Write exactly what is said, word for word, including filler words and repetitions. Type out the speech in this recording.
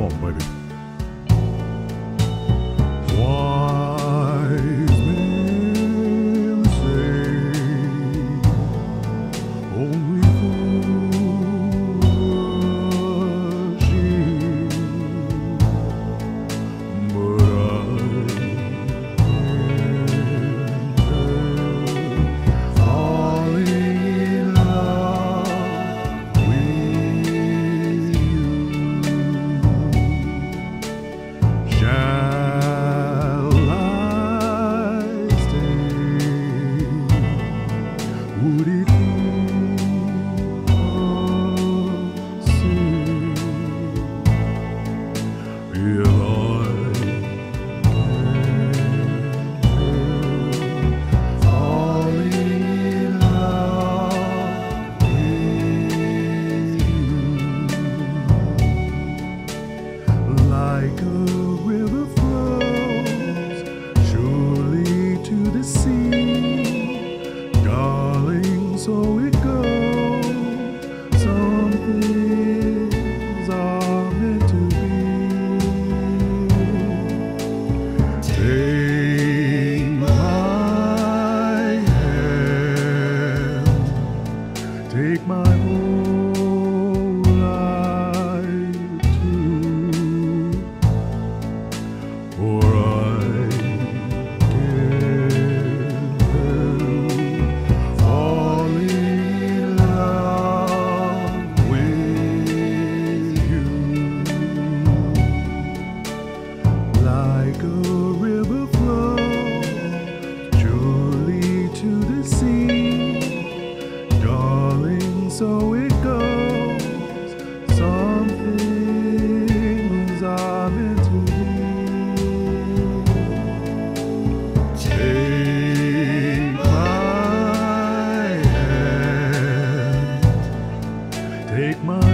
on, baby. Wise men say only fools rush but I can't falling in love with you. Shall I stay? Would it be a sin if I can't fall in love with you? Like a river flows surely to the sea, darling, so it goes. Some things are meant to be. Take my hand, take my whole life too, for I can't help falling in love with you. Like a river flows surely to the sea, darling, so it goes. Some things are meant to be. Take my hand, take my